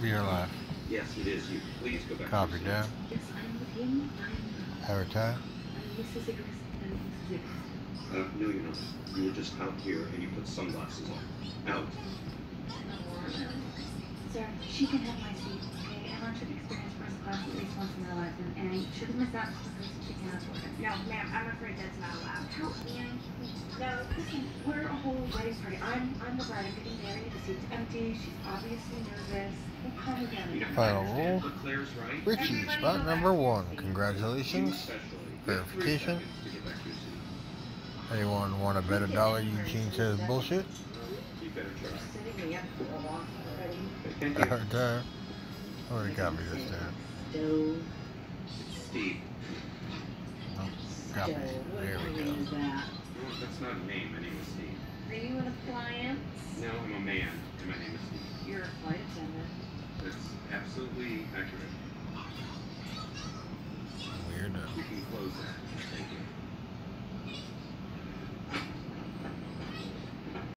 Be your life. Yes, it is you. Please go back. Copy down. Yes, I'm with him. Every time. I'm Mrs. Igris. I'm Mrs. Igris. No, you're not. You were just out here and you put sunglasses on. Out. Sir, she can have my seat, okay? Everyone should experience first class at least once in their life, and Annie shouldn't miss out because she can't afford it. No, ma'am, I'm afraid that's not allowed. How, Annie? No, listen, we're a whole wedding party. I'm the bride. I'm getting married. The seat's empty. She's obviously nervous. We'll calm her down. Final rule. But Claire's right. Richie, spot number 1. Congratulations. Especially. Verification. 3 seconds to get back to your seat. Anyone want to bet $1 Eugene says bullshit? You better try. Setting me up for a walk already. Thank you. Every time. Already got me this time. Stove. Steve. Oh, got me. There we go. What is that? No, that's not a name. My name is Steve. Are you an appliance? No, I'm a man, and my name is Steve. You're a flight attendant. That's absolutely accurate.